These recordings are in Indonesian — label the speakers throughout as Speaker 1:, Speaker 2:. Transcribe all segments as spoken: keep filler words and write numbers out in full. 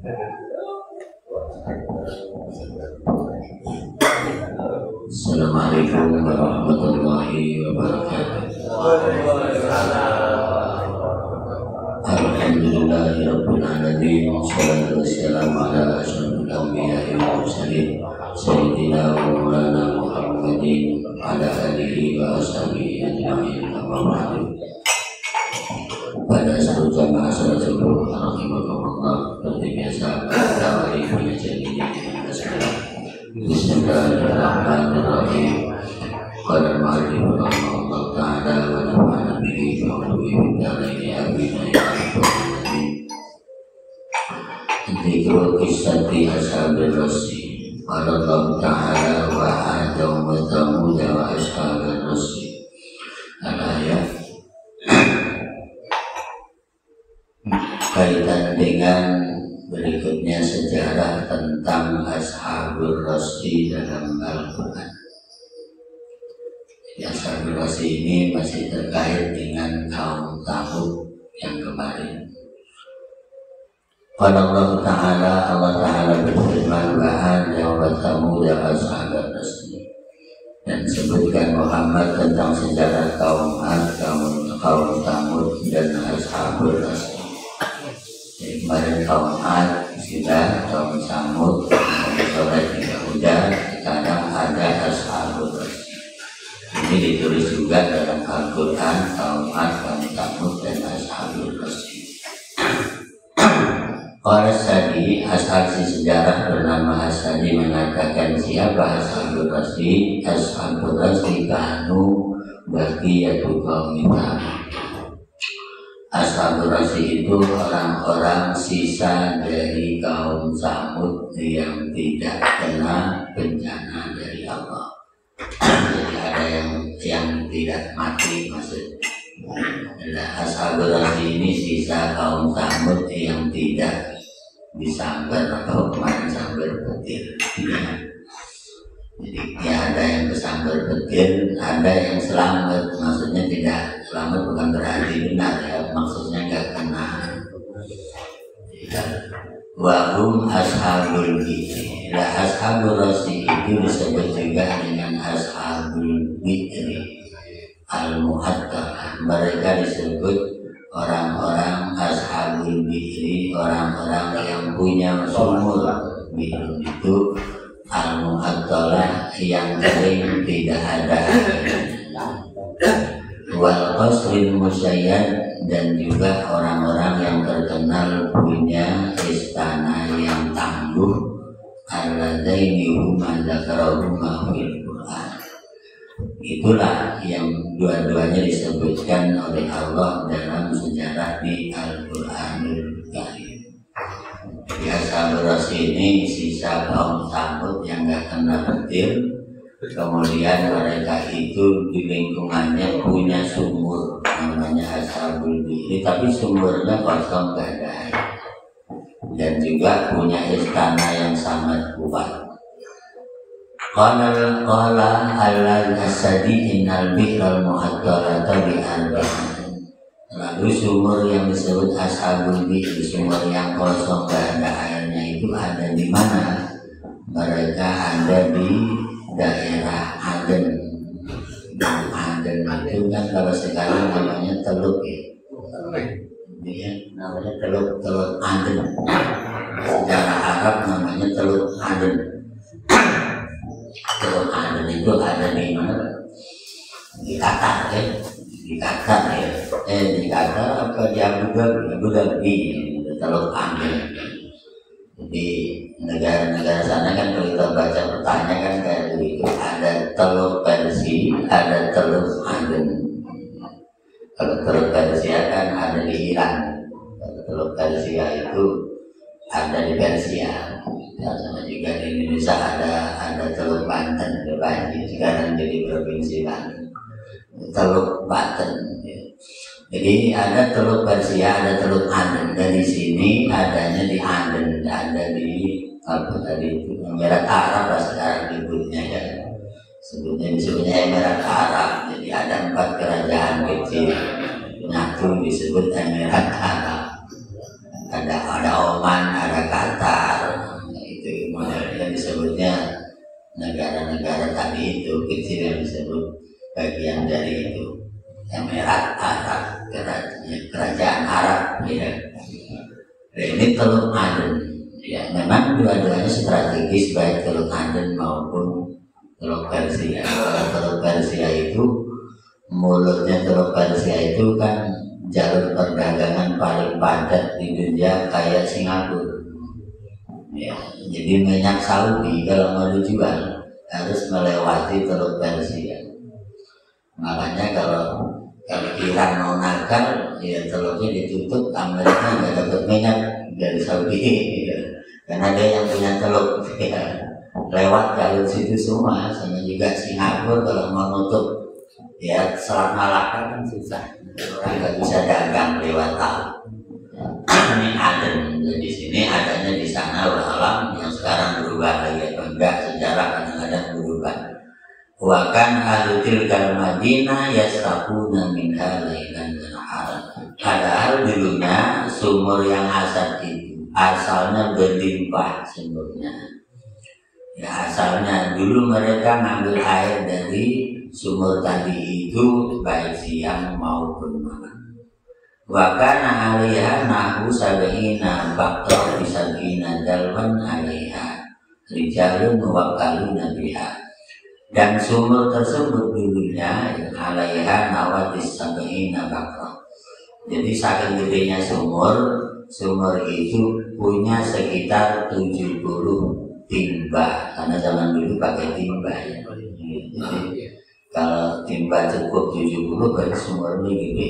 Speaker 1: Assalamualaikum warahmatullahi wabarakatuh. Alhamdulillahirabbil alamin. Wassalatu wassalamu ala asyrofil anbiya'i wal mursalin sayyidina wa maulana Muhammadin ala alihi wa ashabihi ajma'in. Amma ba'du. Pada satu jamaah salat subuh rahimakumullah, seperti biasa kita awali pengajian ini dengan bismillah. Bismillahirrahmanirrahim. Qala al-mu'allif rahimahullah ta'ala wa nafa'ana bihi wa ulumi bidaraini amin ya rabbal alamin. Dzikru qissati ashabil rasi. Qala Allah ta'ala wa 'ada wa thamud wa ashabil rasi. Al-ayat. Kaitan dengan berikutnya sejarah tentang Ashabul Rasi dalam Al-Quran. Jadi Ashabul Rasi ini masih terkait dengan kaum Tsamud yang kemarin. Qala Allah Ta'ala, Allah Ta'ala berfirman, wa'ad wa thamud ashabul rasi. Dan sebutkan Muhammad tentang sejarah kaum Ad, kaum kaum Tsamud dan Ashabul Rasi. Jadi kemarin kaum Ad sudah, kaum Tsamud, sore tidak hujan, sekarang ada Ashabul Rasi. Ini ditulis juga dalam Al-Quran, kaum Ad, kaum Tsamud dan Ashabul Rasi. Qala Sadi, asal si sejarah bernama Asadi mengatakan siapa Ashabul Rasi? Ashabul Rasi kanu baqiyatu qaumina. Ashabul Rasi itu orang-orang sisa dari kaum Tsamud yang tidak kena bencana dari Allah. Jadi ada yang yang tidak mati maksudnya. Ashabul Rasi ini sisa kaum Tsamud yang tidak disambar atau kemarin sambar petir. Ya. Jadi ya ada yang kesambar petir, ada yang selamat. Maksudnya tidak selamat bukan berarti benar ya, maksudnya nggak kena. Ya. Wahum ashabul bi'ri. Nah, ashabul rasi itu disebut juga dengan ashabul bi'ri al-mu'attar. Mereka disebut orang-orang ashabul bi'ri, orang-orang yang punya sumur. Bi'ri itu al-mu'attalah yang kering tidak ada wal qasril musayyad, dan juga orang-orang yang terkenal punya istana yang tangguh. Alladaini huma dzakarahuma fil Qur'an. Itulah yang dua-duanya disebutkan oleh Allah dalam sejarah di Al-Qur'anul Karim. Jadi Ashabul Rasi ini sisa kaum Tsamud yang gak kena petir. Kemudian mereka itu di lingkungannya punya sumur namanya Ashabul Bi'ri, tapi sumurnya kosong gak ada air. Dan juga punya istana yang sangat kuat. Qala qala al-Asadi innal bi'ral mu'attalata bi'arba'in. Lalu sumur yang disebut Ashabul Bi'ri, sumur yang kosong gak ada airnya itu ada di mana? Mereka ada di daerah Aden. Aden itu kan kalau sekarang namanya Teluk ya. Ya, namanya Teluk Teluk Aden. Secara Arab namanya Teluk Aden. Teluk Aden itu ada di mana? Di Qatar ya. Di Qatar ya. Eh di Qatar apa di Abu Dhabi? Abu Dhabi. Teluk Aden. Di negara-negara sana kan kalau kita baca petanya kan kayak begitu, ada Teluk Persia, ada Teluk Aden. Kalau Teluk Persia kan ada di Iran, kalau Teluk Persia itu ada di Persia. Ya, sama juga di Indonesia ada ada Teluk Banten, ada banjir sekarang jadi provinsi Banten. Teluk Banten. Jadi ada Teluk Persia, ada Teluk Aden. Dari sini adanya di Aden, ada di apa tadi itu Emirat Arab lah sekarang disebutnya kan. Sebutnya disebutnya Emirat Arab. Jadi ada empat kerajaan kecil nyatu disebut Emirat Arab. Ada ada Oman, ada Qatar, bagian dari itu. Emirat Arab, kerajaan Arab, ya. Ini Teluk Aden, ya memang dua-duanya strategis baik Teluk Aden maupun Teluk Persia. Kalau Teluk Persia itu mulutnya Teluk Persia itu kan jalur perdagangan paling padat di dunia kayak Singapura. Ya, jadi minyak Saudi kalau mau dijual harus melewati Teluk Persia. Makanya kalau kalau Iran mau nakal, ya telurnya ditutup, Amerika nggak dapat minyak dari Saudi, ya. Karena dia yang punya telur, ya. Lewat jalur situ semua, sama juga Singapura kalau mau nutup, ya Selat Malaka kan susah, orang nggak bisa dagang lewat laut. Ini Aden, di sini adanya di sana alam yang sekarang berubah lagi atau enggak, sejarah kadang-kadang berubah. Wa kan ahlutil kal Madinah yasrafuna minha lailan wa naharan. Padahal dulunya sumur yang asal itu asalnya berlimpah sumurnya. Ya asalnya dulu mereka ngambil air dari sumur tadi itu baik siang maupun malam. Wa kana alaiha nahu sab'ina baqtar bisabina dalwan alaiha rijalun muwakkaluna biha. Dan sumur tersebut dulunya alaiha nawadis sab'ina baqtar. Jadi saking gedenya sumur, sumur itu punya sekitar tujuh puluh timba, karena zaman dulu pakai timba ya. Jadi kalau timba cukup tujuh puluh berarti sumur ini gede.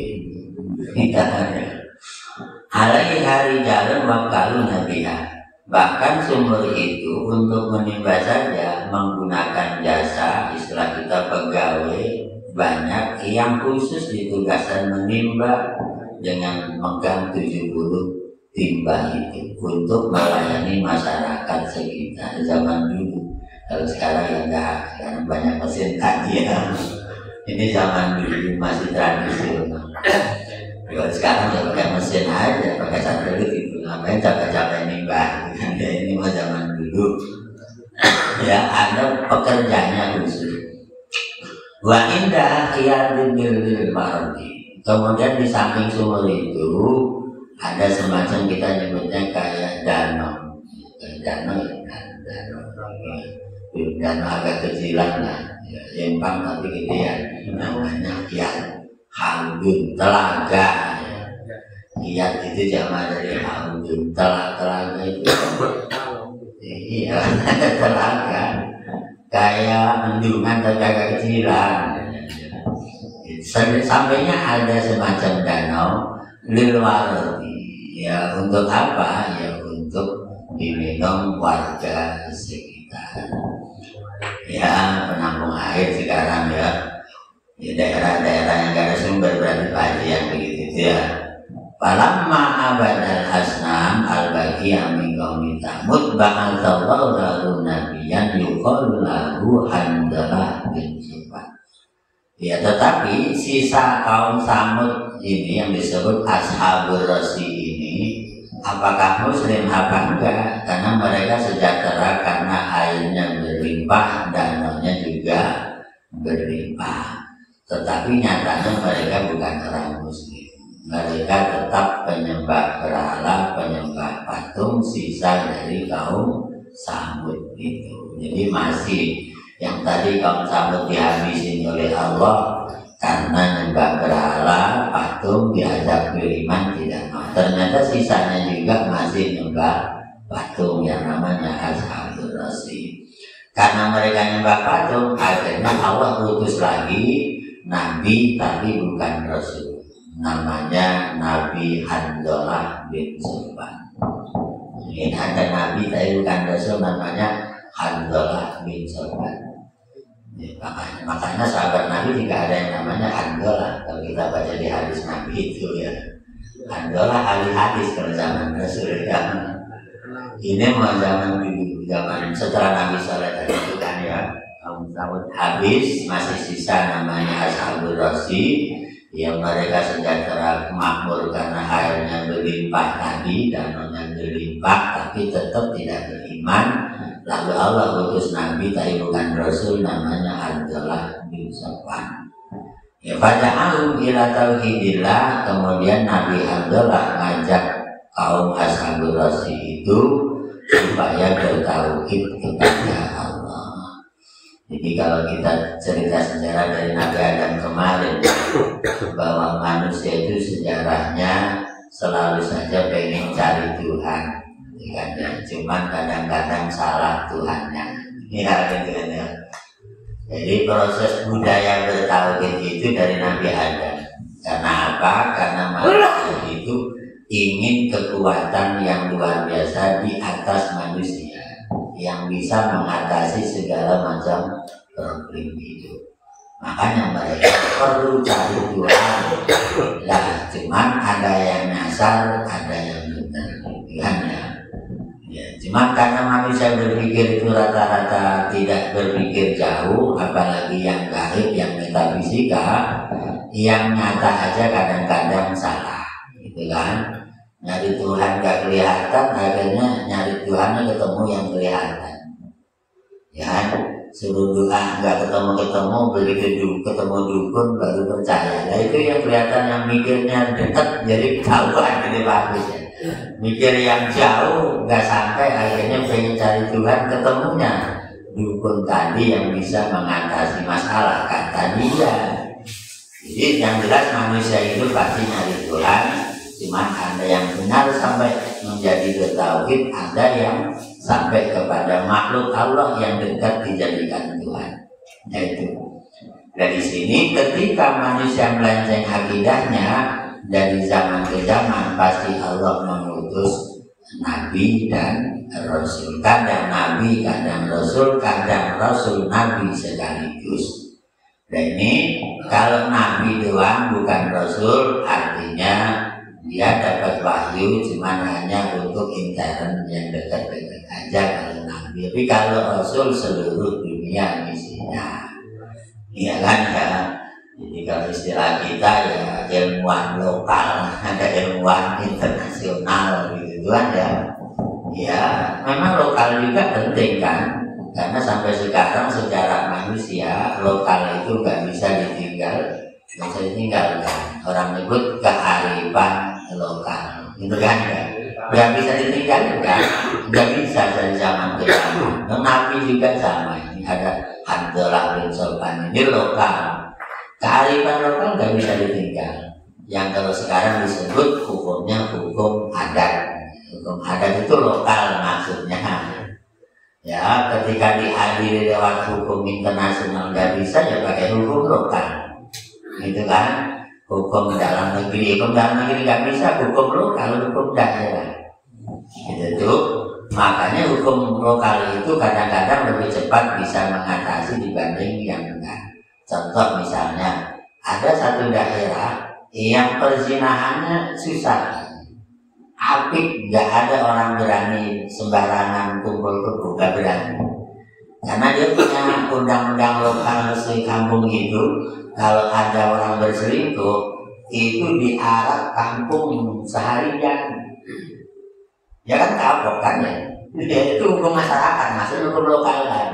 Speaker 1: Alaiha rijalun muwakkaluna biha. Bahkan sumur itu untuk menimba saja menggunakan jasa, istilah kita pegawai banyak yang khusus ditugaskan menimba dengan megang tujuh puluh timba itu untuk melayani masyarakat sekitar zaman dulu. Kalau sekarang ya enggak, sekarang banyak mesin tadi ya. Ini zaman dulu masih tradisional. Kalau sekarang ya pakai mesin aja, pakai satelit itu, ngapain capek-capek nimba? Ya, ini mah zaman dulu. Ya ada pekerjaannya khusus. Wa indah khiyadin bil mardi. Kemudian di samping sumur itu ada semacam kita nyebutnya kayak danau, danau, danau, danau agak kecilan lah, empang tapi gedean, namanya khiyad. Hamdun telaga, iya itu zaman dari hamdun telaga telaga itu, iya telaga, kayak bendungan atau kayak kecilan. Sampainya ada semacam danau lilwar, ya untuk apa? Ya untuk diminum warga sekitar. Ya penampung air sekarang ya. Di daerah-daerah yang gak ada sumber berarti padi yang begitu ya. Falamma abadal asnam al-baqiyah min qaumi Tsamud ba'atsallahu lahu nabiyyan yuqalu lahu Hanzalah bin Sufyan. Ya tetapi sisa kaum Tsamud ini yang disebut Ashabur Rasi ini apakah muslim apa enggak? Karena mereka sejahtera karena airnya berlimpah, danaunya juga berlimpah. Tetapi nyatanya mereka bukan orang muslim. Mereka tetap penyembah berhala, penyembah patung, sisa dari kaum Tsamud itu. Jadi masih yang tadi kaum Tsamud dihabisin oleh Allah karena nyembah berhala, patung, diajak beriman tidak mau. Ternyata sisanya juga masih nyembah patung yang namanya Ashabur Rasi. Karena mereka nyembah patung, akhirnya Allah utus lagi Nabi tapi bukan Rasul, namanya Nabi Hanzalah bin Sufyan. Ini ada Nabi tapi bukan Rasul, namanya Hanzalah bin Sufyan. Ya, makanya, makanya sahabat Nabi juga ada yang namanya Hanzalah. Kalau kita baca di hadis Nabi itu ya, Hanzalah ahli hadis kalau zaman Rasul ya. Ini mau zaman dulu, zaman setelah Nabi Saleh tadi itu kan ya. Tahun habis masih sisa namanya Ashabur Rasi yang mereka sejahtera makmur karena airnya berlimpah tadi, danaunya berlimpah tapi tetap tidak beriman. Lalu Allah utus Nabi tapi bukan Rasul, namanya Hanzalah bin Sufyan. Ya fada'ahum ila tauhidillah, kemudian Nabi Abdullah ngajak kaum Ashabul Rasi itu supaya bertauhid kepada Allah. Jadi kalau kita cerita sejarah dari Nabi Adam kemarin, bahwa manusia itu sejarahnya selalu saja pengen cari Tuhan, kan? Cuman kadang-kadang salah Tuhannya, ya gitu kan ya. Jadi proses budaya bertauhid itu dari Nabi Adam. Karena apa? Karena manusia itu ingin kekuatan yang luar biasa di atas manusia, yang bisa mengatasi segala macam problem itu. Makanya mereka perlu cari Tuhan. Lah, cuman ada yang nyasar, ada yang benar, kan ya. Ya, cuma karena manusia berpikir itu rata-rata tidak berpikir jauh, apalagi yang gaib, yang metafisika, yang nyata aja kadang-kadang salah, gitu kan? Nyari Tuhan gak kelihatan, akhirnya nyari Tuhannya ketemu yang kelihatan, ya kan? Suruh doa nggak ketemu-ketemu, begitu ketemu dukun baru percaya. Nah itu yang kelihatan, yang mikirnya dekat jadi ketahuan, jadi bagus ya. Mikir yang jauh nggak sampai, akhirnya pengen cari Tuhan, ketemunya dukun tadi yang bisa mengatasi masalah, kata dia. Jadi yang jelas manusia itu pasti nyari Tuhan, cuman ada yang benar sampai menjadi bertauhid, ada yang sampai kepada makhluk Allah yang dekat dijadikan Tuhan. Yaitu dari sini ketika manusia melenceng akidahnya, dari zaman ke zaman pasti Allah mengutus Nabi dan Rasul. Kadang Nabi, kadang Rasul, kadang Rasul Nabi sekaligus. Dan ini kalau Nabi doang bukan Rasul, artinya dia dapat wahyu cuman hanya untuk intern yang dekat-dekat aja kalau Nabi. Tapi kalau Rasul seluruh dunia misinya, iya kan ya. Jadi kalau istilah kita ya ilmuwan lokal, ada ilmuwan internasional gitu kan ya. Ya memang lokal juga penting kan, karena sampai sekarang secara manusia lokal itu nggak bisa ditinggal, nggak bisa ditinggalkan. Orang nyebut kearifan lokal, gitu kan ya. Nggak bisa ditinggalkan, nggak bisa dari zaman ke zaman. Nabi juga sama, ini ada Abdullah bin Sultan, ini lokal. Kearifan lokal nggak bisa ditinggal. Yang kalau sekarang disebut hukumnya hukum adat. Hukum adat itu lokal maksudnya. Ya, ketika dihadiri lewat hukum internasional nggak bisa, ya pakai hukum lokal. Gitu kan? Hukum dalam negeri, hukum dalam negeri nggak bisa, hukum lokal, hukum daerah. Gitu tuh. Makanya hukum lokal itu kadang-kadang lebih cepat bisa mengatasi dibanding yang enggak. Contoh misalnya, ada satu daerah yang perzinahannya susah, apik, nggak ada orang berani sembarangan kumpul kebo, nggak berani. Karena dia punya undang-undang lokal di kampung itu, kalau ada orang berselingkuh, itu diarak kampung seharian. Ya kan kapok kan ya? Itu hukum masyarakat, maksudnya hukum lokal kan.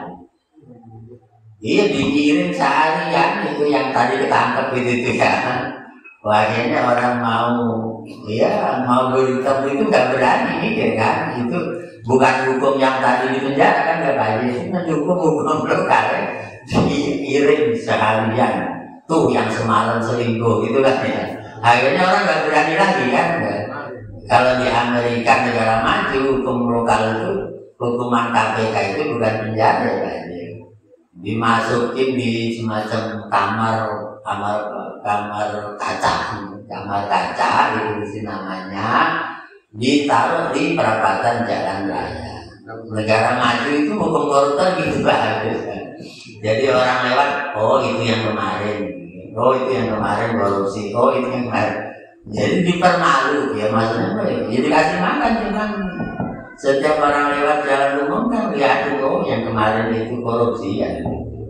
Speaker 1: Iya dikirim seharian itu yang tadi ketangkep itu itu ya. Akhirnya orang mau, ya mau beritahu itu nggak berani mikir kan. Itu bukan hukum yang tadi di penjara kan nggak baik. Itu hukum hukum lokal ya. Dikirim seharian. Tuh yang semalam selingkuh gitu kan ya. Akhirnya orang nggak berani lagi kan. Kalau di Amerika negara maju hukum lokal itu, hukuman K P K itu bukan penjara kan. Dimasukin di semacam kamar kamar kamar kaca kamar kaca itu namanya, ditaruh di perapatan jalan raya. Negara maju itu hukum koruptor gitu bagus kan. Jadi orang lewat, oh itu yang kemarin, oh itu yang kemarin korupsi, oh itu yang kemarin. Jadi dipermalu ya maksudnya, ya dikasih makan cuman. Setiap orang lewat jalan umum kan lihat oh yang kemarin itu korupsi ya.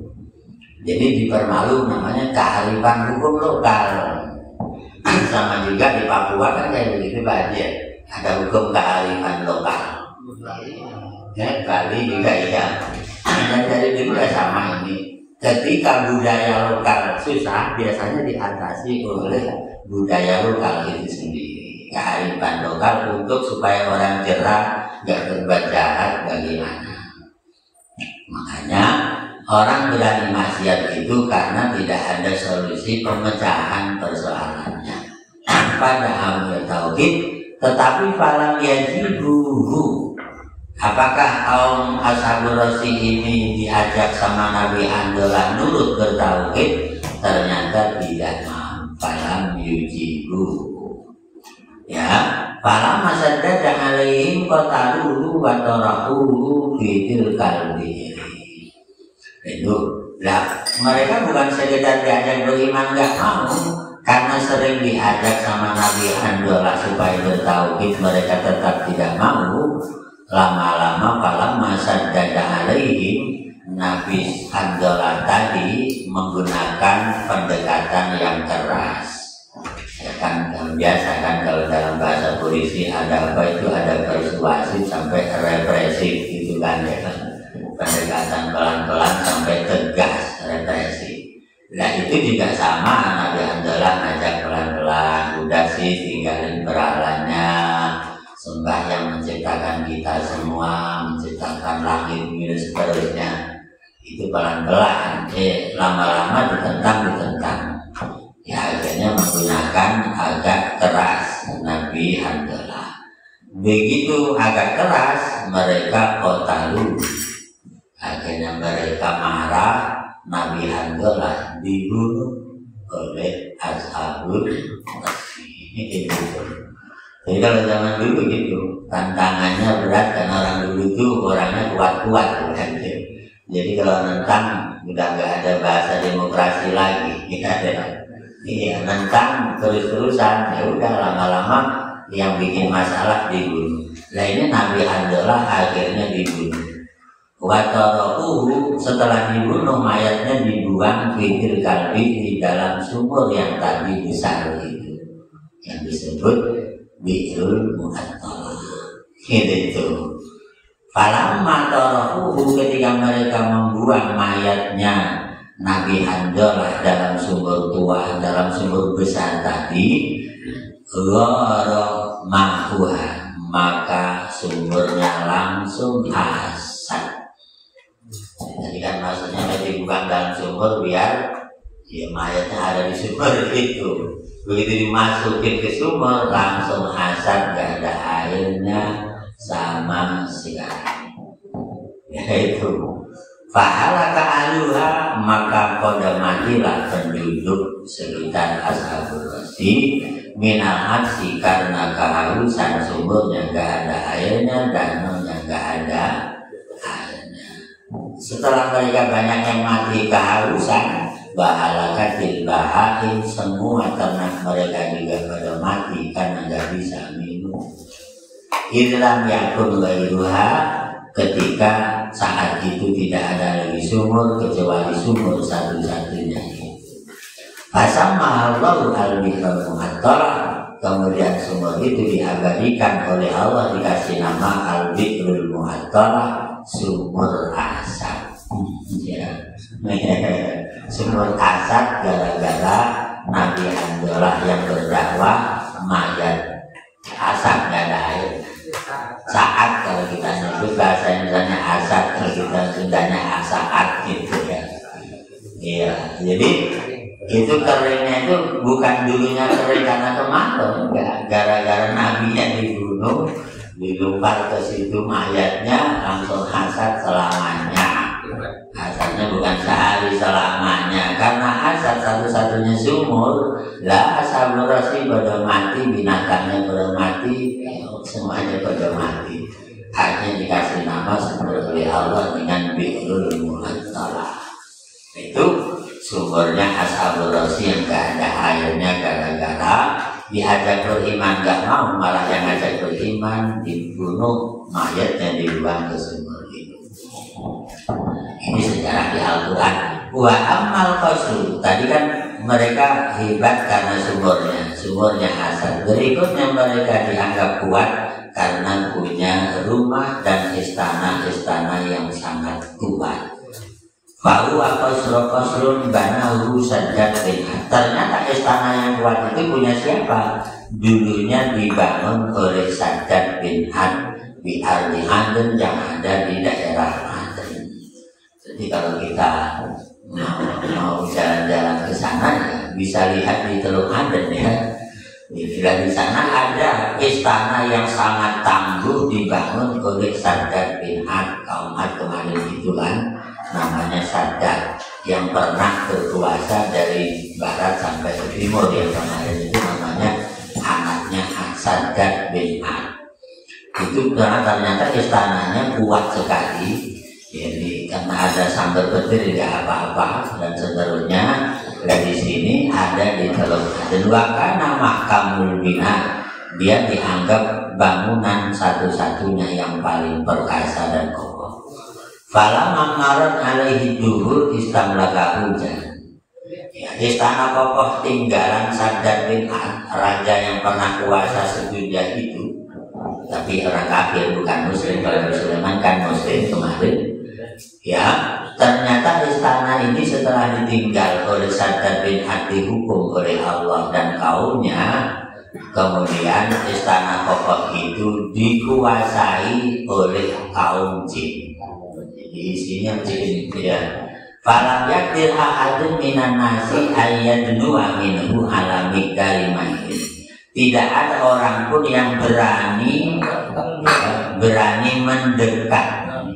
Speaker 1: Jadi dipermalu, namanya kearifan hukum lokal. Sama juga di Papua kan kayak begitu Pak Haji, ada hukum kearifan lokal. Ya, Bali juga iya. Dan dari dulu ya sama ini. ketika budaya lokal susah, biasanya diatasi oleh budaya lokal itu sendiri, kearifan lokal untuk supaya orang jerah, gak berbuat jahat bagaimana. Makanya orang berani maksiat itu karena tidak ada solusi pemecahan persoalannya. Pada ambil tauhid, tetapi falam yajibuhu. Apakah kaum Ashabur Rasi ini diajak sama Nabi Handalah nurut bertauhid? Ternyata tidak mau. Falam yujibuhu. Ya, falam masaddada alaihim qataluhu wa tarakuhu fitil kalbi. Itu, nah, mereka bukan sekedar diajak beriman, nggak mau, karena sering diajak sama Nabi Handalah supaya bertauhid, mereka tetap tidak mau. Lama-lama falam masaddada alaihim, Nabi Handalah tadi menggunakan pendekatan yang keras. Ya kan, biasa kan kalau dalam bahasa polisi ada apa itu, ada persuasif sampai represif gitu kan ya kan. Pendekatan pelan-pelan sampai tegas, represif. Nah itu juga sama, Nabi Handalah ngajak pelan-pelan, udah sih tinggalin berhalanya, sembah yang menciptakan kita semua, menciptakan langit bumi dan seterusnya. Itu pelan-pelan, eh lama-lama ditentang-ditentang. Ya akhirnya menggunakan agak keras Nabi Handalah. Begitu agak keras, mereka kotalu. Akhirnya mereka marah, Nabi Handalah dibunuh oleh Ashabur Rasi. Jadi kalau zaman dulu gitu, tantangannya berat karena orang dulu itu orangnya kuat-kuat kan. Jadi kalau nentang udah nggak ada bahasa demokrasi lagi, ya ada. Iya, nentang terus-terusan, ya udah lama-lama yang bikin masalah dibunuh. Nah ini Nabi Handalah akhirnya dibunuh. Watorokuhu, setelah dibunuh mayatnya dibuang fitil kalbi, di dalam sumur yang tadi besar itu, yang disebut Bi'rul Mu'attalah. Gitu. Falamma torokuhu, ketika mereka membuang mayatnya Nabi Handalah dalam sumur tua, dalam sumur besar tadi, ghara ma'huha, maka sumurnya langsung hasad. Jadi kan maksudnya dibuang dalam sumur biar ya mayatnya ada di sumur itu. Begitu dimasukin ke sumur langsung hasad, gak ada airnya sama sekali. Yaitu fahalaka aluha, maka pada matilah penduduk sekitar Ashabur Rasi minal aksi, karena kehausan, sumurnya gak ada airnya, danaunya gak ada airnya. Setelah mereka banyak yang mati kehausan, bahalakatil bahaim, semua ternak mereka juga pada mati karena gak bisa minum. Idlam yakun ghairuha, ketika saat itu tidak ada lagi sumur kecuali sumur satu-satunya itu. Fasamma Allahu al-Bi'rul Mu'attalah, kemudian sumur itu diabadikan oleh Allah, dikasih nama al-Bi'rul Mu'attalah, sumur asad. Ya. Sumur asad gara-gara Nabi Handalah yang berdakwah mayat asad gak ada air. Saat kalau kita nyebut bahasa Indonesia asad, kalau kita Sundanya asaat gitu ya. Iya, jadi itu keringnya itu bukan dulunya kering karena kemarau, enggak, gara-gara nabinya dibunuh, dilempar ke situ mayatnya langsung hasad selamanya. Hasadnya bukan sehari, selamanya, karena hasad satu-satunya sumur. Lah Ashabur Rasi pada mati, binatangnya pada mati, semuanya pada mati. Akhirnya dikasih nama oleh Allah dengan Bi'rul Mu'attalah. Itu sumbernya Ashabur Rasi yang gak ada airnya gara-gara diajak beriman gak mau, malah yang ngajak beriman dibunuh, mayatnya dibuang ke sumur itu. Ini sejarah di Al-Quran. Wa amal qasru, tadi kan mereka hebat karena sumurnya, sumurnya hasad. Berikutnya mereka dianggap kuat karena punya rumah dan istana-istana yang sangat kuat. Baru apa surokosrun banahu Saddad bin Had. Ternyata istana yang kuat itu punya siapa? Dulunya dibangun oleh Saddad bin Had di Ardi Aden yang ada di daerah Aden. Jadi kalau kita mau, mau jalan-jalan ke sana ya, bisa lihat di Teluk Aden ya. Dan di sana ada istana yang sangat tangguh dibangun oleh Saddad bin Had. Kaum Had kemarin itu kan namanya Saddad yang pernah berkuasa dari barat sampai ke timur. Yang kemarin itu namanya anaknya Saddad bin Had. Itu karena ternyata istananya kuat sekali. Jadi karena ada sambar petir tidak apa-apa dan seterusnya. Dan di sini ada di Teluk Aden. Wakana mahkamul bina, dia dianggap bangunan satu-satunya yang paling perkasa dan kokoh. Fala mamarat alaihi duhur istamlaka hujan. Ya, istana kokoh tinggalan Saddad bin Had, raja yang pernah kuasa sedunia itu. Tapi orang kafir bukan muslim. Kalau Sulaiman kan muslim kemarin. Ya, ternyata istana ini setelah ditinggal oleh Saddad bin Had dihukum oleh Allah dan kaumnya, kemudian istana kokoh itu dikuasai oleh kaum jin. Jadi isinya jin ya. Falam yakdir ahadun minan nasi ayyadnu'a minhu ala miqdari ma'in. Tidak ada orang pun yang berani berani mendekat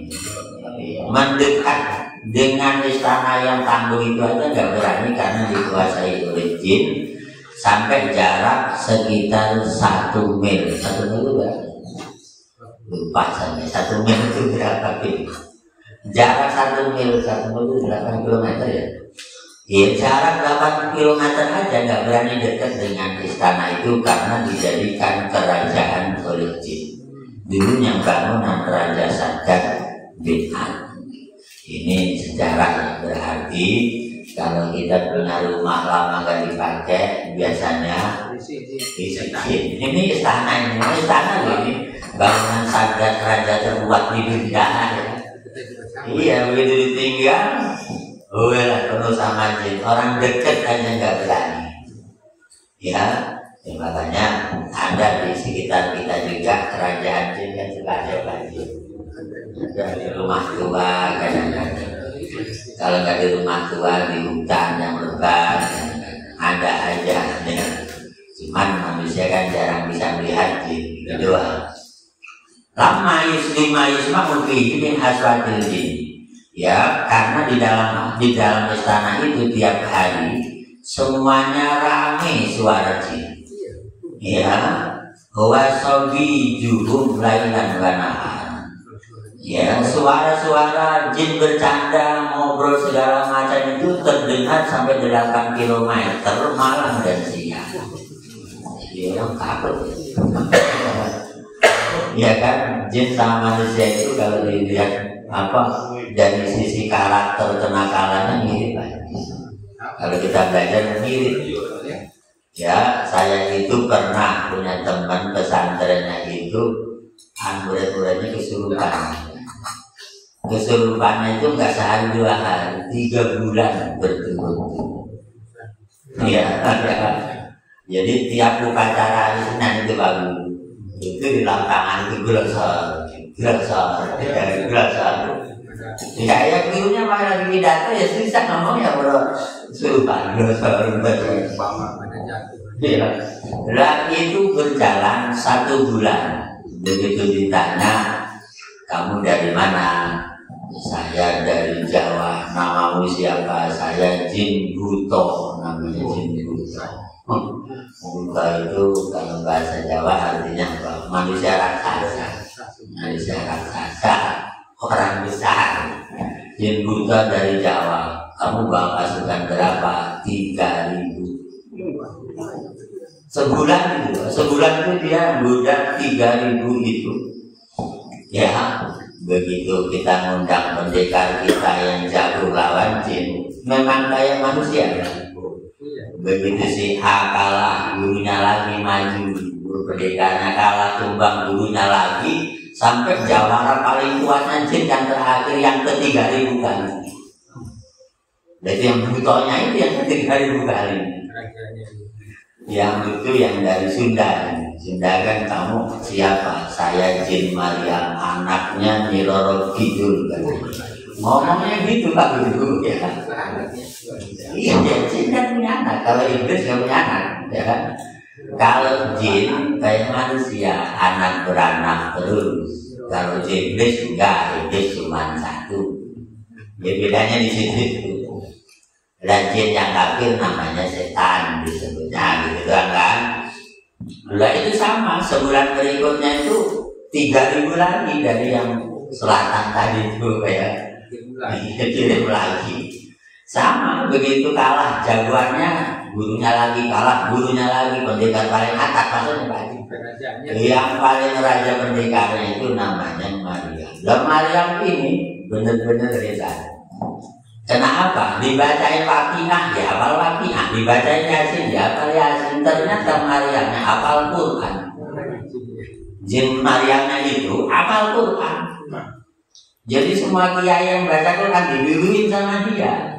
Speaker 1: mendekat dengan istana yang tangguh itu aja nggak berani karena dikuasai oleh jin sampai jarak sekitar satu mil. Satu mil berapa? Lupa sampai satu mil itu berapa kilo? Jarak satu mil, satu mil itu delapan kilometer ya. Ya jarak delapan kilometer aja nggak berani dekat dengan istana itu karena dijadikan kerajaan oleh jin. Dulu yang bangunan Raja Saddad bin Had. Ini sejarah yang berarti kalau kita punya rumah lama nggak dipakai biasanya disegin. Ini istana ini, istana ini bangunan Saddad raja terkuat di dunia. Iya begitu ditinggal, oh lah penuh sama jin. Orang dekat aja nggak berani. Ya, ya makanya ada di sekitar kita juga kerajaan jin yang suka ada banjir. Di rumah tua kadang-kadang, kalau nggak di rumah tua di hutan yang lebat ada aja ya. Cuman manusia kan jarang bisa melihat jin kedua. Lama yuslima yusma ufihi min aswatil jin. Ya karena di dalam di dalam istana itu tiap hari semuanya ramai suara jin. Ya, huwa sobi juhum lailan wa nahar. Ya, suara-suara jin bercanda, ngobrol segala macam itu terdengar sampai delapan kilometer malam dan siang. Jadi orang takut. Ya kan, jin sama manusia itu kalau dilihat apa dari sisi karakter kenakalannya mirip. Kalau kita belajar mirip. Ya, saya itu pernah punya teman pesantrennya itu, murid-muridnya kesurupan. Kesurupannya itu nggak sehari dua hari, tiga bulan berturut-turut. Ya, ya. Jadi tiap upacara hari Senin itu bagus. Itu di lapangan itu glosor, glosor, dari glosor. Ya, ya gurunya malah lagi pidato ya susah ngomong ya bro. Surupan glosor betul. Ya, lah itu berjalan satu bulan. Begitu ditanya, kamu dari mana? Saya dari Jawa. Namamu siapa? Saya Jin Buto. Namanya Jin Buto. Buto itu kalau bahasa Jawa artinya apa? Manusia raksasa. Manusia raksasa, orang besar. Jin Buto dari Jawa. Kamu bawa pasukan berapa? Tiga ribu. Sebulan itu, sebulan itu dia budak tiga ribu itu. Ya, begitu kita ngundang pendekar kita yang jago lawan jin, memang kayak manusia. Begitu si A kalah, gurunya lagi maju, guru pendekarnya kalah, tumbang gurunya lagi, sampai jawara paling kuatnya jin yang terakhir yang ketiga ribu kali. Jadi yang butonya itu yang tiga ribu kali. Yang itu yang dari Sunda. Sunda kan kamu siapa? Saya Jin Mariam, anaknya Nyi Roro Kidul. Ngomongnya gitu Pak Guru ya. Iya, jin kan punya anak. Kalau Iblis nggak punya anak, ya kan? Kalau jin kayak manusia, anak beranak terus. Kalau jin Iblis enggak, Iblis cuma satu. Ya bedanya di situ. Dan jin yang kafir namanya setan disebutnya, gitu kan? Lah itu sama, sebulan berikutnya itu tiga ribu lagi dari yang selatan tadi itu kayak kirim lagi. Sama, begitu kalah jagoannya, gurunya lagi kalah, gurunya lagi, pendekar paling atas maksudnya Pak. Yang paling raja pendekarnya itu namanya Maryam. Dan Maryam ini benar-benar hebat. Kenapa? Dibacain Waqiah, ya hafal Waqiah, dibacain Yasin, ya hafal Yasin. Ternyata Maryamnya hafal Quran. Jin Maryamnya itu hafal Quran. Jadi semua kiai yang baca Quran dibiruin sama dia.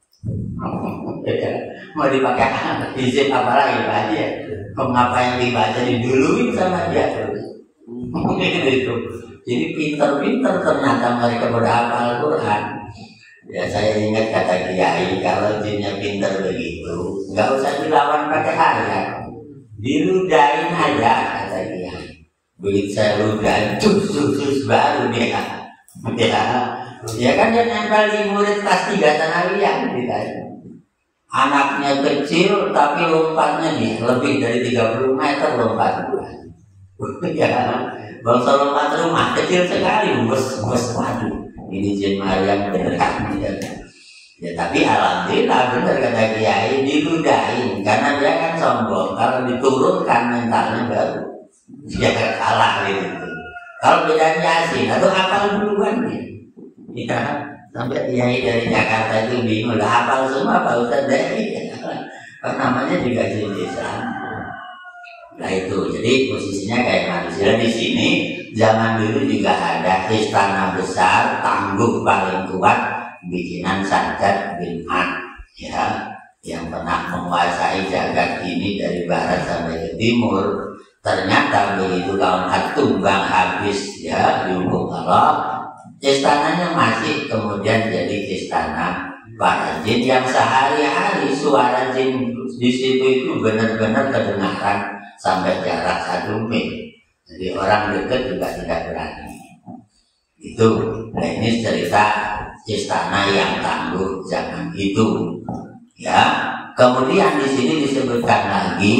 Speaker 1: Mau dipakai izin apa lagi Pak ya? Mengapa yang dibaca diduluin sama dia terus? Gitu. Jadi pinter-pinter ternyata mereka berhafal Quran. Ya saya ingat kata kiai, kalau jinnya pinter begitu, nggak usah dilawan pakai ayat, diludahin aja kata kiai. Begitu saya ludahin, tus tus tus baru dia, ya, ya kan dia nempel di murid kelas tiga sanawiyah ditanya. Anaknya kecil tapi lompatnya nih lebih dari tiga puluh meter lompat. Ya, bangsa lompat rumah kecil sekali, bos bos waduh. Ini Jin Maryam beneran ya. Ya tapi alhamdulillah bener kata kiai diludahin karena dia kan sombong. Kalau diturunkan mentalnya baru dia kalah gitu. Kalau beda Yasin atau hafal duluan nih. Ya, sampai kiai dari Jakarta itu bingung lah hafal semua Pak Ustaz dari. Namanya juga Jin desa. Nah itu, jadi posisinya kayak manusia di sini. Zaman dulu juga ada istana besar, tangguh paling kuat, bikinan Sajjad bin Ad, ya, yang pernah menguasai jagat ini dari barat sampai ke timur. Ternyata begitu tahun Ad tumbang habis, ya, dihukum Allah, istananya masih kemudian jadi istana para jin yang sehari-hari suara jin di situ itu benar-benar kedengaran sampai jarak satu mil. Jadi orang dekat juga tidak berani. Itu, nah ini cerita istana yang tangguh zaman itu. Ya, kemudian di sini disebutkan lagi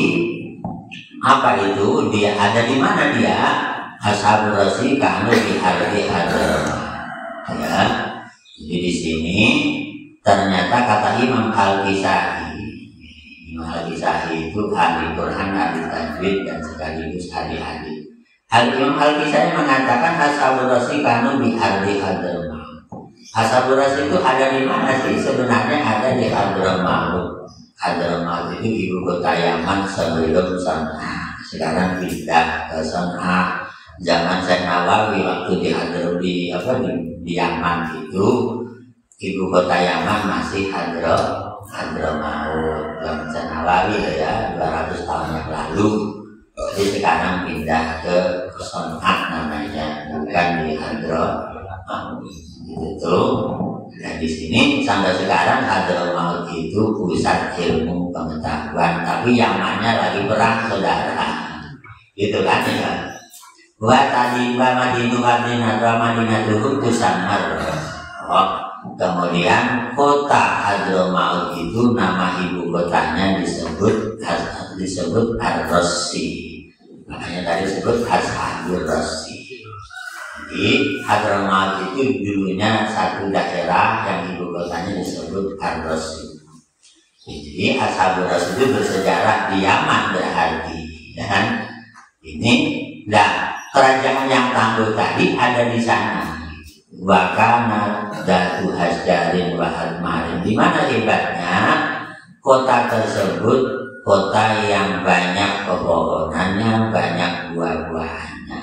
Speaker 1: apa itu? Dia ada di mana dia? Ashabur Rasi kanu di hari hadar. Ya, jadi di sini ternyata kata Imam Al-Kisai. Imam Al-Kisai itu ahli Quran, ahli tajwid dan sekaligus ahli hadis. Al-Imam Al-Kisai mengatakan Ashabur Rasi kanu bi ardi Hadramaut. Ashabur Rasi itu ada di mana sih? Sebenarnya ada di Hadramaut. Hadramaut itu ibu kota Yaman sebelum San'a. Sekarang pindah ke San'a. Zaman Syekh Nawawi waktu di Hadr di apa di, di Yaman itu ibu kota Yaman masih Hadra Hadramaut. Zaman Syekh Nawawi ya dua ratus tahun yang lalu. Jadi sekarang pindah ke San'a namanya, bukan di Hadramaut itu. Nah di sini sampai sekarang Hadramaut itu pusat ilmu pengetahuan, tapi Yamannya lagi perang saudara, gitu kan ya. Wa tadi wa Madinah Madinah wa Madinah itu Samar. Oh, kemudian kota Hadramaut itu nama ibu kotanya disebut disebut Ar-Rasi. Makanya tadi disebut Ashabur Rasi. Jadi Hadramaut itu dulunya satu daerah yang ibu kotanya disebut Ar-Rasi. Jadi Ashabur Rasi itu bersejarah di Yaman berarti, ya kan? Ini dan kerajaan yang tangguh tadi ada di sana. Wakana Datu Hasjarin wa Hadmarin. Di mana hebatnya? Kota tersebut kota yang banyak pepohonannya, banyak buah-buahannya.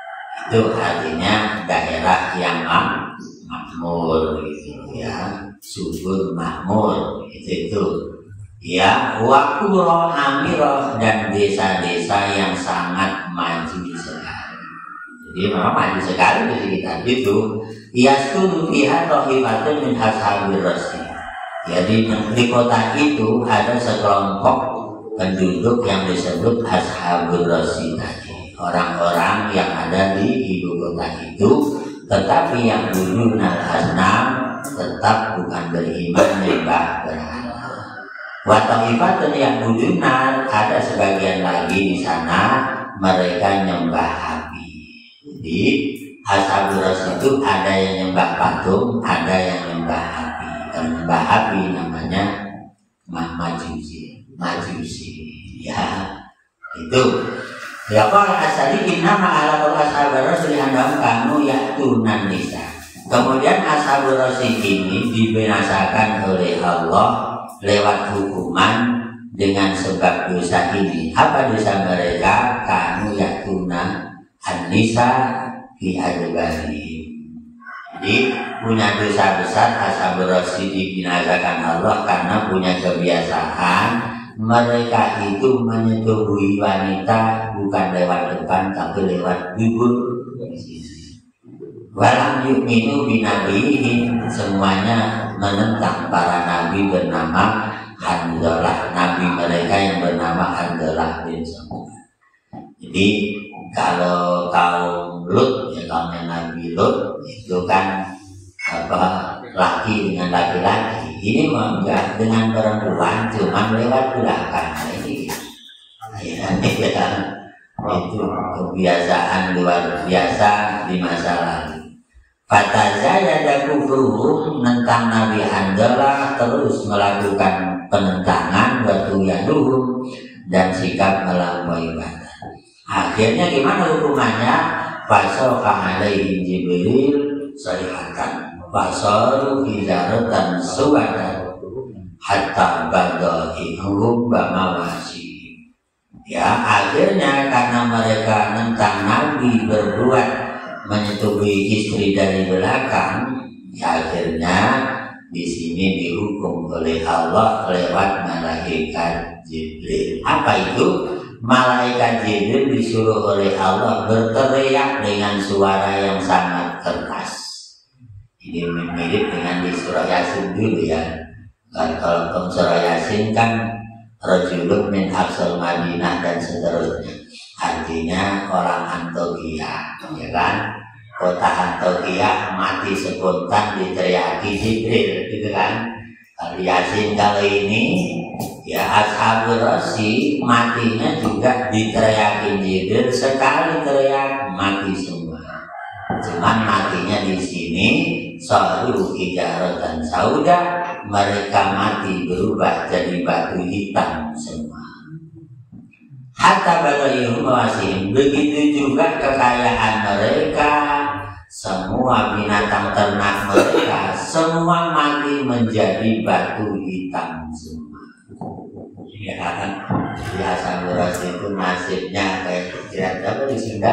Speaker 1: Itu artinya daerah yang makmur gitu ya, subur makmur itu itu ya, wakuro amiroh dan desa-desa yang sangat maju sekali. Jadi memang maju sekali di sekitar itu. Yaskunu fiha ta'ifatun min ashabir rasul. Jadi di kota itu ada sekelompok penduduk yang disebut ashabur rasul tadi, orang-orang yang ada di ibu kota itu, tetapi yang dulu asnam tetap bukan beriman nyembah berhala. Wa ta'ifatun yang dudunar, ada sebagian lagi di sana mereka nyembah api. Jadi ashabur rasul itu ada yang nyembah patung, ada yang nyembah api. Nyembah api namanya majusi, majusi ya itu. Ya kalau asali inna ma'ala ashabur rasul andam kamu yaktunan nisa. Kemudian ashabur rasul ini dibinasakan oleh Allah lewat hukuman dengan sebab dosa ini. Apa dosa mereka? Kamu yaktuna an-nisa fi adbari. Jadi punya dosa besar ashabur rasul dibinasakan Allah karena punya kebiasaan mereka itu menyetubuhi wanita bukan lewat depan tapi lewat bibir. Walam yu'minu binabihin, semuanya menentang para nabi bernama Hanzalah, nabi mereka yang bernama Hanzalah bin Safwan. Jadi kalau kaum Lut, ya kaumnya Nabi Lut itu kan apa laki dengan laki-laki, ini enggak dengan perempuan cuma lewat belakang. Ini ya, ya, itu kebiasaan luar biasa di masa lalu. Fatazaya dan kufruhum, tentang Nabi Hanzalah terus melakukan penentangan batu yaduhum dan sikap melampaui batas. Akhirnya gimana hukumannya? Fasoka alaihim Jibril sayhatan fasaru hijaratan suwadan hatta badahihum bamawasi. Ya, akhirnya karena mereka nentang Nabi berbuat menyetubuhi istri dari belakang, ya akhirnya di sini dihukum oleh Allah lewat malaikat Jibril. Apa itu? Malaikat Jibril disuruh oleh Allah berteriak dengan suara yang sangat keras. Ini mirip dengan di surah Yasin dulu ya. Kalau surah Yasin kan rajulun min aqsal Madinah dan seterusnya. Artinya orang Antioquia, ya kan? Kota Antioquia mati spontan diteriaki Jibril, gitu kan? Kalau Yasin kali ini ya ashabur rasul matinya juga diteriakin Jibril, sekali teriak mati semua. Cuman matinya di sini saru hijaratan sauda, mereka mati berubah jadi batu hitam semua. Hatta balaihum wasim, begitu juga kekayaan mereka, semua binatang ternak mereka semua mati menjadi batu hitam semua. Ya, biasa beras itu nasibnya kayak kira-kira apa di Sunda?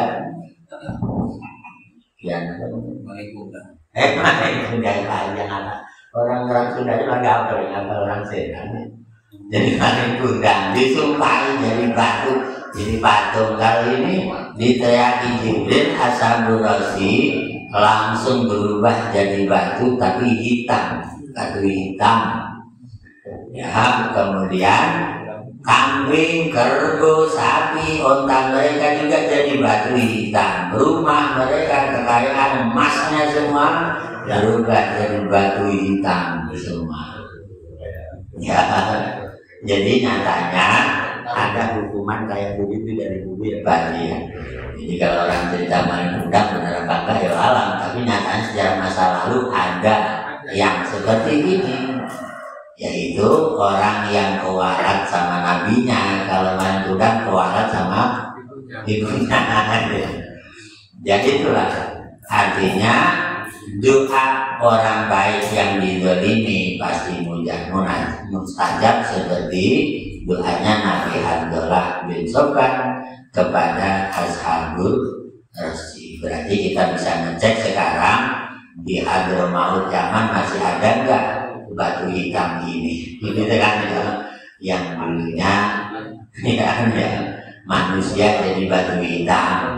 Speaker 1: Ya, eh mana itu dari panjang apa? Orang-orang Sunda itu agak apa ya? Apa orang setan? Jadi mana kundang disumpahi jadi batu, jadi patung. Kali ini diteriaki Jibril ashabur rasul langsung berubah jadi batu tapi hitam, batu hitam. Ya, kemudian kambing, kerbau, sapi, onta mereka juga jadi batu hitam. Rumah mereka, kekayaan emasnya semua berubah jadi batu hitam semua. Ya, jadi nyatanya ada hukuman kayak begitu dari bumi bagi ya. Jadi kalau orang cerita main undang benar apa enggak ya alam, tapi nyatanya sejarah masa lalu ada yang seperti ini. Yaitu orang yang kewarat sama nabinya, kalau main kuda kewarat sama ibunya. Jadi itulah artinya doa orang baik yang dizalimi pasti mustajab seperti doanya Nabi Hanzalah bin Safwan kepada ashabur rasul. Berarti kita bisa ngecek sekarang di Hadramaut Yaman masih ada enggak batu hitam ini, gitu kan ya, yang dulunya ya, ya manusia jadi batu hitam,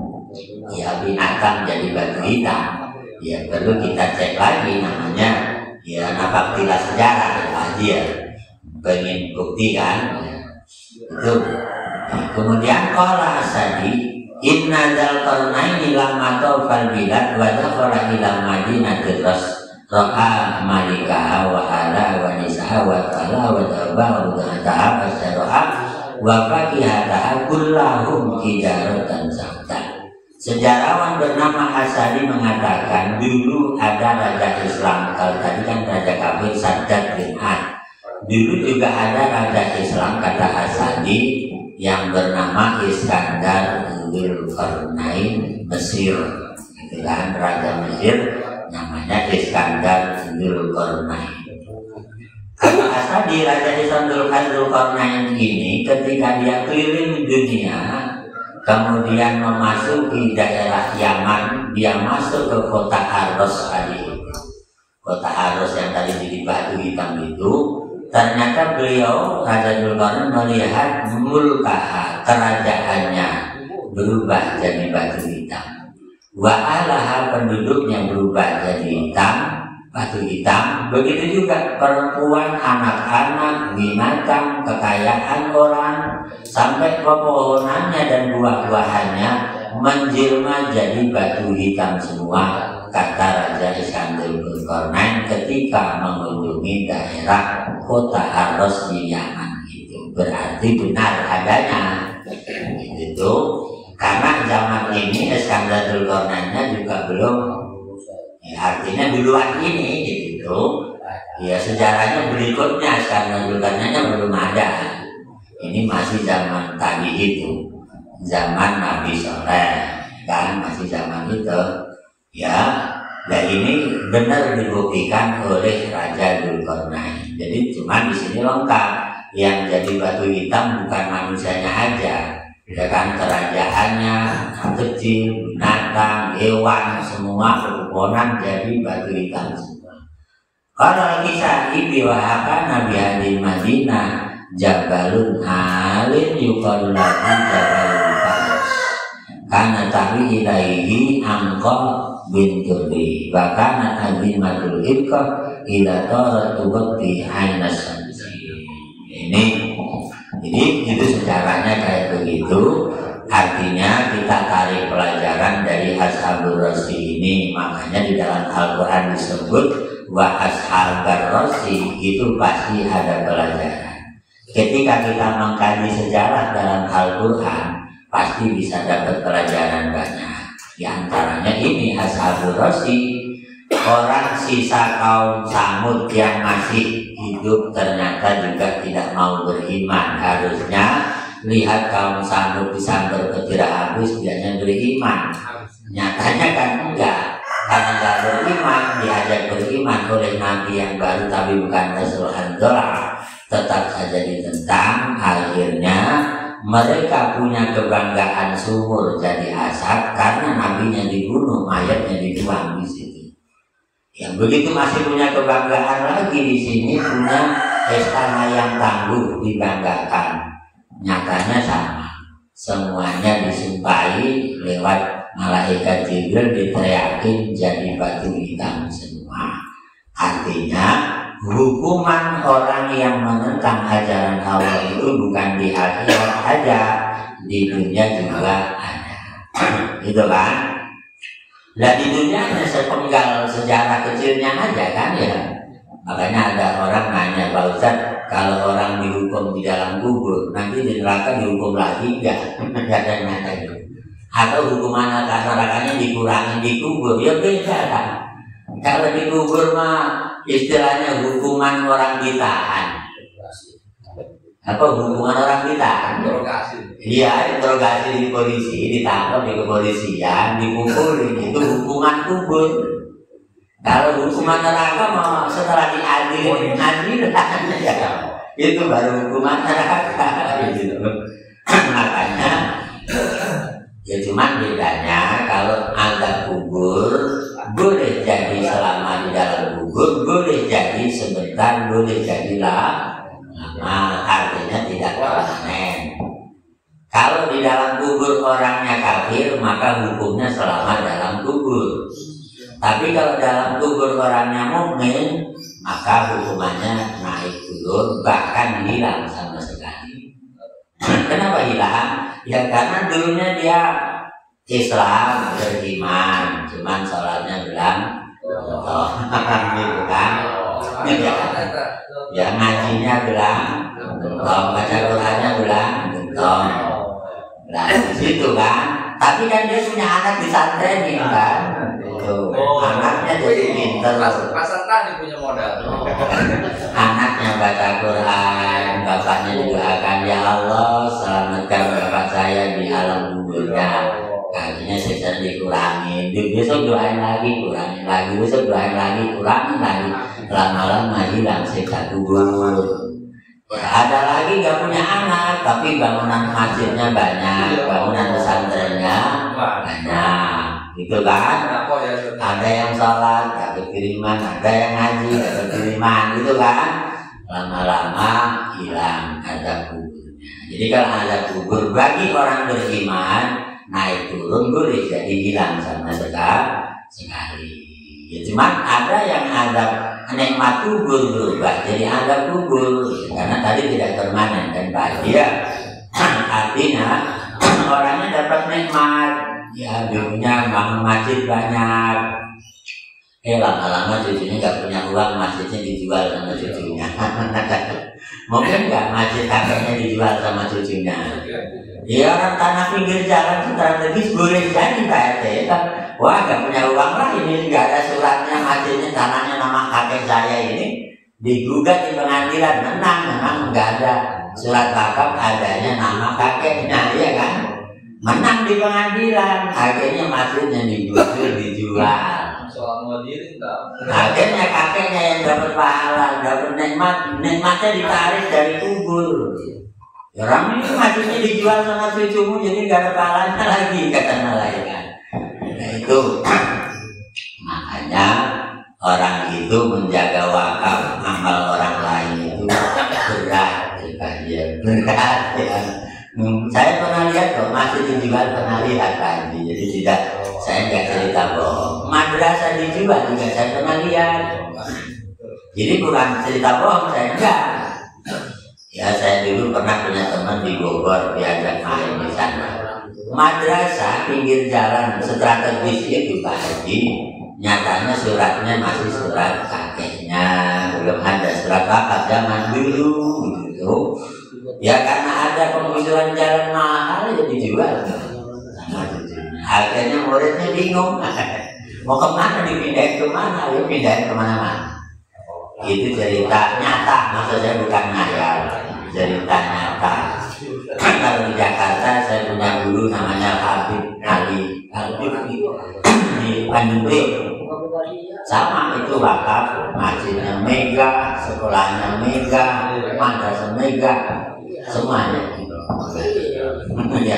Speaker 1: ya binatang jadi batu hitam, ya perlu kita cek lagi namanya, ya napaktilah sejarah lagi ya, pengen bukti kan, itu. Kemudian qala Asadi inna dzal qarnaini lamma tawfal bilad wa dakhala ila madinatir ras ra'a malika wa ala wa nisa wa tala wa taba wa ta'aba syara'a wa fakihata kullahum tijaratan sabta. Sejarawan bernama Asadi mengatakan dulu ada raja Islam, kalau tadi kan raja kafir Saddad bin Ad. Dulu juga ada raja Islam kata Asadi yang bernama Iskandar Dzulqarnain Mesir, gitu kan, raja Mesir namanya Iskandar Dzulqarnain. Kalau Asadi raja Islam Dzulqarnain ini ketika dia keliling dunia, kemudian memasuki daerah Yaman, dia masuk ke kota Aros tadi, kota Aros yang tadi jadi batu hitam itu. Ternyata beliau Raja Dzulqarnain melihat mulkaha, kerajaannya berubah jadi batu hitam. Wa alaha, penduduknya berubah jadi hitam, batu hitam. Begitu juga perempuan, anak-anak, binatang, kekayaan orang, sampai pepohonannya dan buah-buahannya menjelma jadi batu hitam semua, kata Raja Iskandar Dzulqarnain ketika mengunjungi daerah kota Aros di Yaman. Itu berarti benar adanya itu, karena zaman ini Iskandar Dzulqarnainnya juga belum, ya, artinya duluan ini gitu. Ya sejarahnya berikutnya Iskandar Dzulqarnainnya belum ada. Ini masih zaman tadi itu, zaman Nabi Soleh kan, masih zaman itu. Ya, dan ini benar dibuktikan oleh Raja Dzulqarnain. Jadi cuma di sini lengkap, yang jadi batu hitam bukan manusianya aja, ya kan, kerajaannya, kecil, binatang, hewan, semua pepohonan jadi batu hitam semua. Kalau kisah ibi wahaka Nabi Hadil Madinah Jabalun Alin yuqalu lahu Jabalun Faros karena tawi ilaihi angqa binturi wa kana azimatul ibqa ila taratu waqti ainas. Ini jadi itu sejarahnya kayak begitu. Artinya kita tarik pelajaran dari Ashabur Rasi ini. Makanya di dalam Al-Quran disebut wa ashabar rasi, itu pasti ada pelajaran. Ketika kita mengkaji sejarah dalam Al-Quran, pasti bisa dapat pelajaran banyak. Di antaranya ini Ashabur Rasi, orang sisa kaum Samud yang masih hidup ternyata juga tidak mau beriman. Harusnya lihat kaum Samud disambar petir habis, biasanya beriman. Nyatanya kan enggak, karena enggak beriman, diajak beriman oleh Nabi yang baru tapi bukan Rasul Handolah, tetap saja ditentang. Akhirnya mereka punya kebanggaan sumur jadi asap karena nabinya dibunuh, mayatnya dibuang di situ. Yang begitu masih punya kebanggaan lagi di sini, punya istana yang tangguh dibanggakan. Nyatanya sama, semuanya disumpahi lewat malaikat Jibril, diteriakin jadi batu hitam semua. Artinya hukuman orang yang menentang ajaran Allah itu bukan di akhirat aja, di dunia juga ada. Itu kan? Lah di dunia hanya sepenggal sejarah kecilnya aja kan ya. Makanya ada orang nanya, Pak Ustadz, kalau orang dihukum di dalam kubur, nanti di neraka dihukum lagi enggak? Katanya gitu. Atau hukuman atas nerakanya dikurangi di kubur? Ya beda kan. Kalau di kubur mah istilahnya hukuman orang ditahan. Apa hukuman orang ditahan? Iya, interogasi di polisi, ditangkap di kepolisian, dipukulin, itu hukuman kubur. Kalau hukuman neraka mau setelah diadilin, adilan ya, itu baru hukuman neraka. Gitu. Makanya ya cuman bedanya kalau azab kubur boleh jadi selama di dalam kubur, boleh jadi sebentar boleh jadilah lama, artinya tidak permanen. Kalau di dalam kubur orangnya kafir, maka hukumnya selama dalam kubur. Tapi kalau dalam kubur orangnya mukmin, maka hukumannya naik turun, bahkan hilang sama sekali. Kenapa hilang? Ya karena dulunya dia Islam, beriman, cuman sholatnya bilang oh, gitu kan? Ya, ya ngajinya bilang oh, baca Qurannya bilang oh. Nah, di situ kan. Tapi kan dia punya anak di santren nih kan. Tuh, oh, anaknya jadi pinter.
Speaker 2: Pasar tadi punya modal. Oh.
Speaker 1: Anaknya baca Quran, bapaknya juga akan ya Allah selamatkan bapak saya di alam kuburnya. Kakinya sekarang dikurangin. Besok doain lagi, kurangin lagi. Besok doain lagi, kurangin lagi. Lama-lama hilang siksa kubur. Ada lagi nggak punya anak, tapi bangunan masjidnya banyak, bangunan pesantrennya banyak, gitu kan? Ada yang sholat, ada kiriman, ada yang ngaji, ada kiriman, gitu kan? Lama-lama hilang ada kuburnya. Jadi kalau ada kubur bagi orang beriman, naik turun boleh jadi hilang sama sekali. Ya cuman ada yang ada nikmat kubur berubah jadi ada kubur karena tadi tidak permanen dan bahagia. Artinya orangnya dapat nikmat, ya dulunya bangun masjid banyak, eh lama-lama cucunya nggak punya uang, masjidnya dijual sama cucunya. Mungkin nggak masjid kakeknya dijual sama cucunya. Ya orang tanah pinggir jalan strategis boleh jadi Pak R T kan. Wah gak punya uang lah ini, gak ada suratnya, masjidnya tanahnya nama kakek saya ini digugat di pengadilan, menang, memang gak ada surat wakaf, adanya nama kakeknya, ya kan? Menang di pengadilan, akhirnya masjidnya digusur, dijual. Akhirnya kakeknya yang dapat pahala, dapat nikmat, nikmatnya ditarik dari kubur. Orang ini masjidnya dijual sama cucumu, jadi gak ada pahalanya lagi, kata malaikat. Nah itu makanya orang itu menjaga wakaf amal orang lain itu berat, ya, berat ya. Hmm, saya pernah lihat kok masih dijual, pernah lihat tadi, jadi tidak, saya nggak cerita bohong. Madrasah dijual juga saya pernah lihat, jadi bukan cerita bohong, saya enggak. Ya saya dulu pernah punya teman di Bogor, diajak main di sana. Madrasah pinggir jalan strategis itu Pak Haji, nyatanya suratnya masih surat kakeknya, belum ada surat wakaf zaman dulu gitu. Ya karena ada penggusuran jalan mahal ya dijual sama cucunya. Akhirnya muridnya bingung mau kemana, dipindahin kemana, ya pindahin kemana-mana. Itu cerita nyata, maksudnya bukan ngayal, cerita nyata. Kalau di Jakarta saya punya guru namanya Habib Ali Habib di Bandung, sama itu wakaf, masjidnya mega, sekolahnya mega, madrasah mega, semuanya. Ya.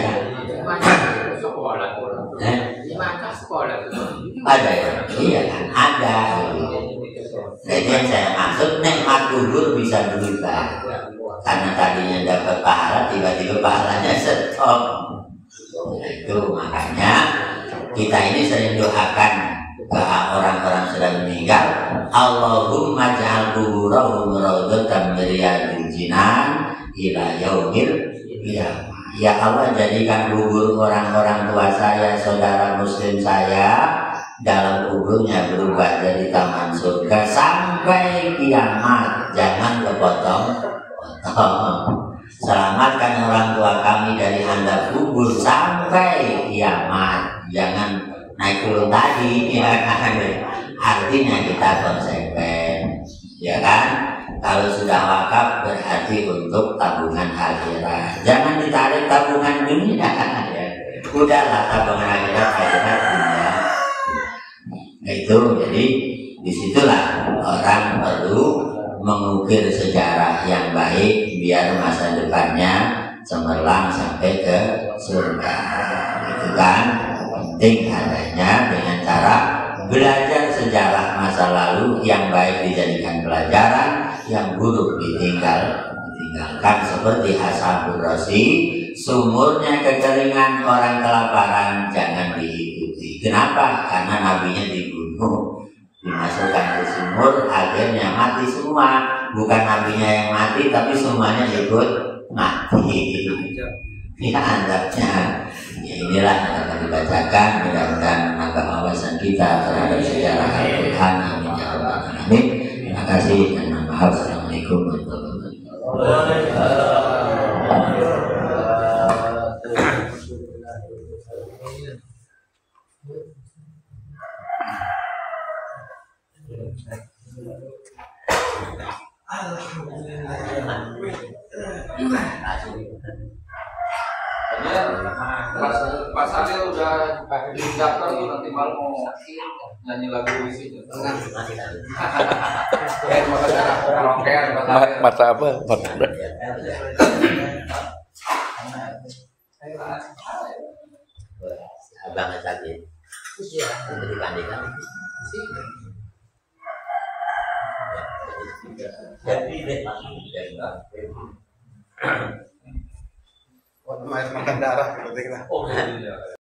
Speaker 1: Ada ya, iya kan, ada. Jadi yang saya maksud nikmat kubur bisa berubah. Karena tadinya dapat pahala, tiba-tiba pahalanya stop. Nah, itu makanya kita ini sering doakan ke orang-orang sudah meninggal, Allahumma ja'al kuburahum rawdatan min riyadil jinan ila yaumil qiyamah. Ya Allah, jadikan kubur orang-orang tua saya, saudara muslim saya, dalam kuburnya berubah jadi taman surga sampai kiamat. Jangan kepotong. Oh, selamatkan orang tua kami dari azab kubur sampai kiamat. Jangan naik turun tadi, ya kan? Artinya kita konsekuens, ya kan? Kalau sudah wakaf berarti untuk tabungan akhirat. Jangan ditarik tabungan dunia. Ya. Udahlah tabungan akhirat, akhirat dunia. Itu jadi disitulah orang perlu mengukir sejarah yang baik biar masa depannya cemerlang sampai ke surga. Itu kan penting adanya dengan cara belajar sejarah masa masa lalu, yang baik dijadikan pelajaran, yang buruk ditinggal ditinggalkan, seperti ashabur rasi, sumurnya kekeringan, orang kelaparan jangan diikuti. Kenapa? Karena nabinya dibunuh, dimasukkan ke sumur, akhirnya mati semua. Bukan nabinya yang mati, tapi semuanya ikut mati. Ya, andapnya. Ya, inilah yang akan dibacakan, mudah-mudahan menambah wawasan kita terhadap sejarah Al-Quran. Amin ya rabbal alamin. Terima kasih dan mohon maaf. Assalamualaikum warahmatullahi wabarakatuh.
Speaker 2: Pas Pas Adil udah daftar tuh nanti malam mau nyanyi lagu di sini. Eh, mata cara karaokean,
Speaker 3: Ma- mata apa? Mata.
Speaker 1: Abang tadi itu dibandingkan
Speaker 4: makan darah, penting lah.
Speaker 2: Oh, iya.